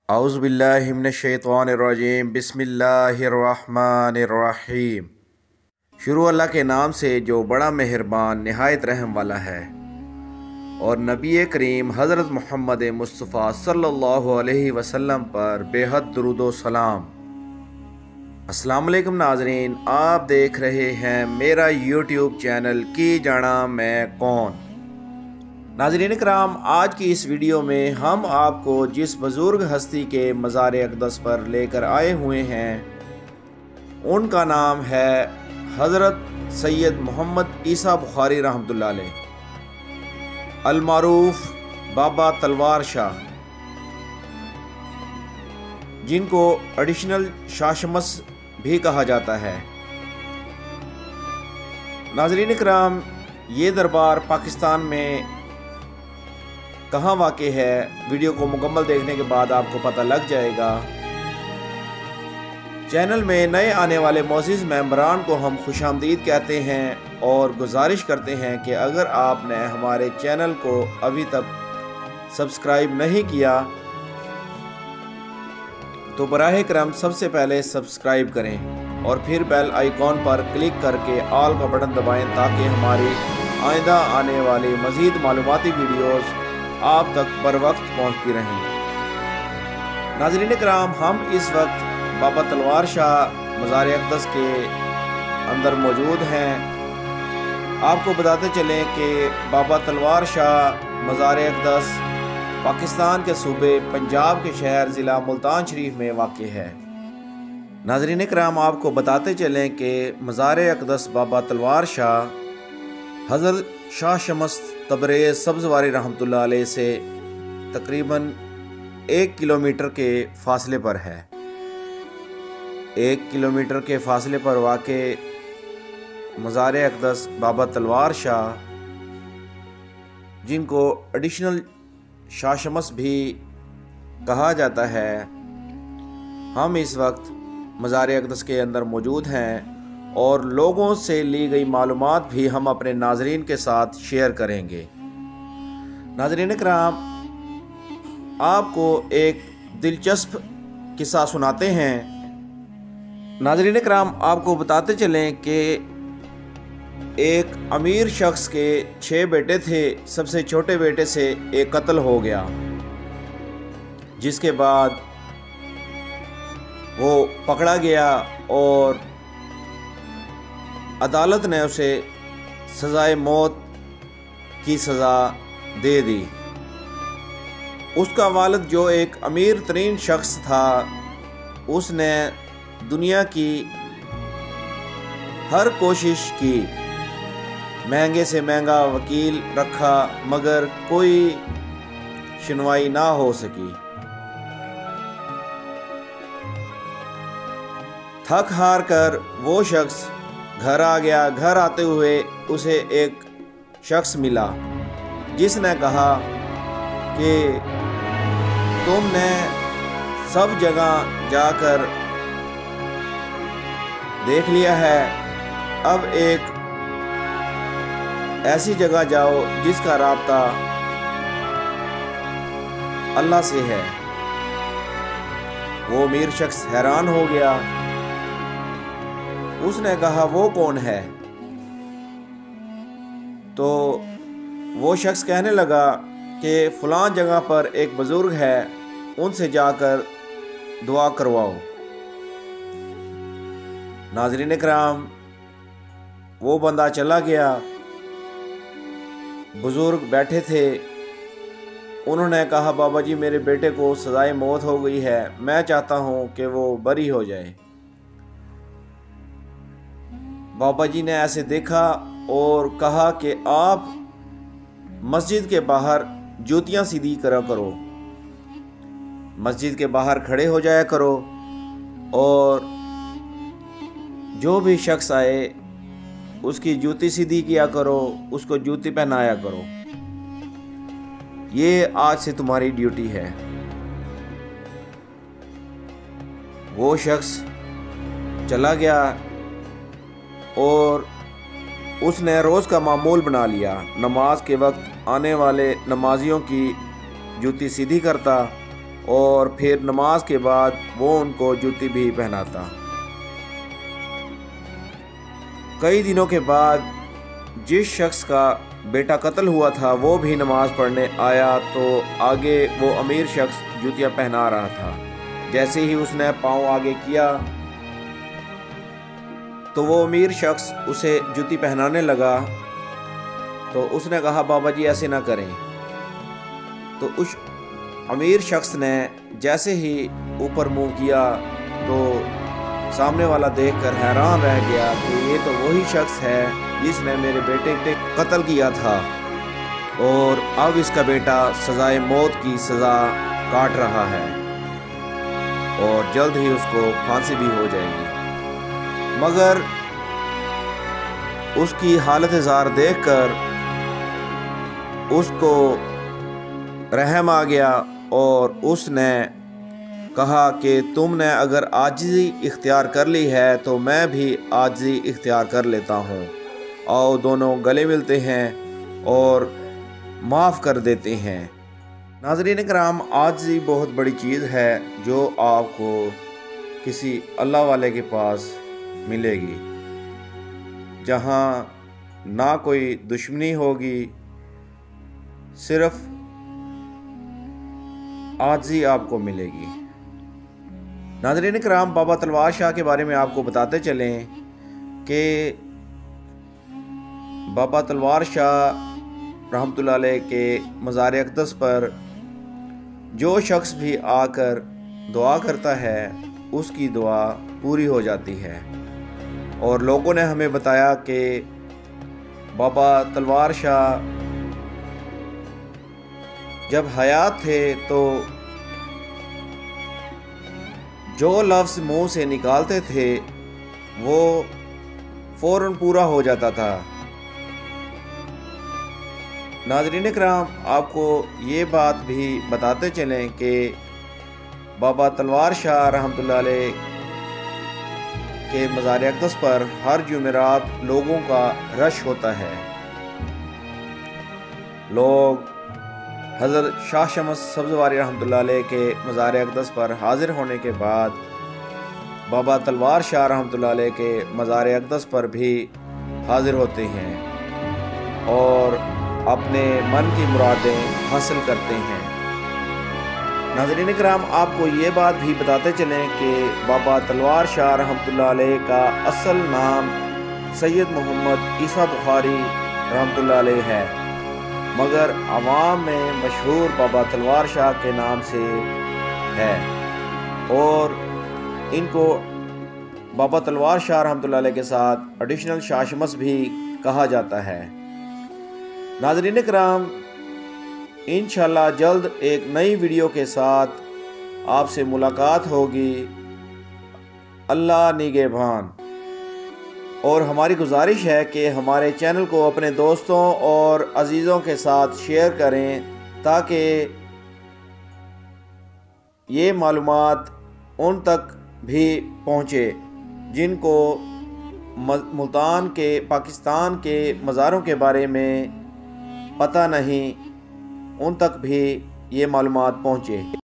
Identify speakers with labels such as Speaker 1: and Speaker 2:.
Speaker 1: اعوذ باللہ من الشیطان الرجیم بسم اللہ الرحمن الرحیم۔ شروع اللہ کے نام سے جو بڑا مہربان نہایت رحم والا ہے، اور نبی کریم حضرت محمد مصطفیٰ صلی اللہ علیہ وسلم پر بے حد درود و سلام۔ السلام علیکم ناظرین، آپ دیکھ رہے ہیں میرا یوٹیوب چینل کی جانا میں کون۔ ناظرین اکرام، آج کی اس ویڈیو میں ہم آپ کو جس بزرگ ہستی کے مزار اقدس پر لے کر آئے ہوئے ہیں ان کا نام ہے حضرت سید محمد عیسیٰ بخاری رحمۃ اللہ علیہ، المعروف بابا تلوار شاہ، جن کو ایڈیشنل شاہ شمس بھی کہا جاتا ہے۔ ناظرین اکرام، یہ دربار پاکستان میں کہاں واقع ہے، ویڈیو کو مکمل دیکھنے کے بعد آپ کو پتہ لگ جائے گا۔ چینل میں نئے آنے والے معزز ممبران کو ہم خوش آمدید کہتے ہیں اور گزارش کرتے ہیں کہ اگر آپ نے ہمارے چینل کو ابھی تک سبسکرائب نہیں کیا تو براہ کرم سب سے پہلے سبسکرائب کریں اور پھر بیل آئیکن پر کلک کر کے آل کا بٹن دبائیں تاکہ ہماری آئندہ آنے والی مزید معلوماتی ویڈیوز آپ تک بر وقت پہنچتی رہیں۔ ناظرین کرام، ہم اس وقت بابا تلوار شاہ مزار اقدس کے اندر موجود ہیں۔ آپ کو بتاتے چلیں کہ بابا تلوار شاہ مزار اقدس پاکستان کے صوبے پنجاب کے شہر ضلع ملتان شریف میں واقع ہے۔ ناظرین کرام، آپ کو بتاتے چلیں کہ مزار اقدس بابا تلوار شاہ حضرت شاہ شمس تبریز سبزواری رحمۃ اللہ علیہ سے تقریباً 1 کلومیٹر کے فاصلے پر ہے۔ 1 کلومیٹر کے فاصلے پر واقع مزار اقدس بابا تلوار شاہ، جن کو ایڈیشنل شاہ شمس بھی کہا جاتا ہے، ہم اس وقت مزار اقدس کے اندر موجود ہیں اور لوگوں سے لی گئی معلومات بھی ہم اپنے ناظرین کے ساتھ شیئر کریں گے۔ ناظرین اکرام، آپ کو ایک دلچسپ قصہ سناتے ہیں۔ ناظرین اکرام، آپ کو بتاتے چلیں کہ ایک امیر شخص کے 6 بیٹے تھے۔ سب سے چھوٹے بیٹے سے ایک قتل ہو گیا، جس کے بعد وہ پکڑا گیا اور عدالت نے اسے سزائے موت کی سزا دے دی۔ اس کا والد جو ایک امیر ترین شخص تھا، اس نے دنیا کی ہر کوشش کی، مہنگے سے مہنگا وکیل رکھا، مگر کوئی سنوائی نہ ہو سکی۔ تھک ہار کر وہ شخص گھر آ گیا۔ گھر آتے ہوئے اسے ایک شخص ملا جس نے کہا کہ تم نے سب جگہ جا کر دیکھ لیا ہے، اب ایک ایسی جگہ جاؤ جس کا رابطہ اللہ سے ہے۔ وہ امیر شخص حیران ہو گیا۔ اس نے کہا وہ کون ہے؟ تو وہ شخص کہنے لگا کہ فلاں جگہ پر ایک بزرگ ہے، ان سے جا کر دعا کرواؤ۔ ناظرین اکرام، وہ بندہ چلا گیا۔ بزرگ بیٹھے تھے، انہوں نے کہا بابا جی، میرے بیٹے کو سزائے موت ہو گئی ہے، میں چاہتا ہوں کہ وہ بری ہو جائے۔ بابا جی نے ایسے دیکھا اور کہا کہ آپ مسجد کے باہر جوتیاں سیدھی کرا کرو، مسجد کے باہر کھڑے ہو جایا کرو اور جو بھی شخص آئے اس کی جوتی سیدھی کیا کرو، اس کو جوتی پہنایا کرو، یہ آج سے تمہاری ڈیوٹی ہے۔ وہ شخص چلا گیا اور اس نے روز کا معمول بنا لیا، نماز کے وقت آنے والے نمازیوں کی جوتی سیدھی کرتا اور پھر نماز کے بعد وہ ان کو جوتی بھی پہناتا۔ کئی دنوں کے بعد جس شخص کا بیٹا قتل ہوا تھا وہ بھی نماز پڑھنے آیا تو آگے وہ امیر شخص جوتیاں پہنا رہا تھا۔ جیسے ہی اس نے پاؤں آگے کیا تو وہ امیر شخص اسے جوتی پہنانے لگا، تو اس نے کہا بابا جی ایسے نہ کریں۔ تو اس امیر شخص نے جیسے ہی اوپر منہ کیا تو سامنے والا دیکھ کر حیران رہ گیا کہ یہ تو وہی شخص ہے جس نے میرے بیٹے کو قتل کیا تھا، اور اب اس کا بیٹا سزائے موت کی سزا کاٹ رہا ہے اور جلد ہی اس کو پھانسی بھی ہو جائے گی۔ مگر اس کی حالت زار دیکھ کر اس کو رحم آ گیا اور اس نے کہا کہ تم نے اگر عاجزی اختیار کر لی ہے تو میں بھی عاجزی اختیار کر لیتا ہوں، آؤ دونوں گلے ملتے ہیں اور معاف کر دیتے ہیں۔ ناظرین کرام، عاجزی بہت بڑی چیز ہے جو آپ کو کسی اللہ والے کے پاس ملے گی، جہاں نہ کوئی دشمنی ہوگی، صرف عاجزی آپ کو ملے گی۔ ناظرین کرام، بابا تلوار شاہ کے بارے میں آپ کو بتاتے چلیں کہ بابا تلوار شاہ رحمۃ اللہ علیہ کے مزار اقدس پر جو شخص بھی آ کر دعا کرتا ہے اس کی دعا پوری ہو جاتی ہے، اور لوگوں نے ہمیں بتایا کہ بابا تلوار شاہ جب حیات تھے تو جو لفظ منہ سے نکالتے تھے وہ فوراً پورا ہو جاتا تھا۔ ناظرین کرام، آپ کو یہ بات بھی بتاتے چلیں کہ بابا تلوار شاہ رحمۃ اللہ علیہ کے مزار اقدس پر ہر جمعرات لوگوں کا رش ہوتا ہے۔ لوگ حضرت شاہ شمس سبزواری رحمۃ اللہ علیہ کے مزار اقدس پر حاضر ہونے کے بعد بابا تلوار شاہ رحمۃ اللہ علیہ کے مزار اقدس پر بھی حاضر ہوتے ہیں اور اپنے من کی مرادیں حاصل کرتے ہیں۔ ناظرین کرام، آپ کو یہ بات بھی بتاتے چلیں کہ بابا تلوار شاہ رحمۃ اللہ علیہ کا اصل نام سید محمد عیسیٰ بخاری رحمۃ اللہ علیہ ہے، مگر عوام میں مشہور بابا تلوار شاہ کے نام سے ہے، اور ان کو بابا تلوار شاہ رحمۃ اللہ علیہ کے ساتھ ایڈیشنل شاہ شمس بھی کہا جاتا ہے۔ ناظرین کرام، انشاءاللہ جلد ایک نئی ویڈیو کے ساتھ آپ سے ملاقات ہوگی۔ اللہ نگہبان۔ اور ہماری گزارش ہے کہ ہمارے چینل کو اپنے دوستوں اور عزیزوں کے ساتھ شیئر کریں تاکہ یہ معلومات ان تک بھی پہنچے جن کو ملتان کے پاکستان کے مزاروں کے بارے میں پتہ نہیں، ان تک بھی یہ معلومات پہنچے۔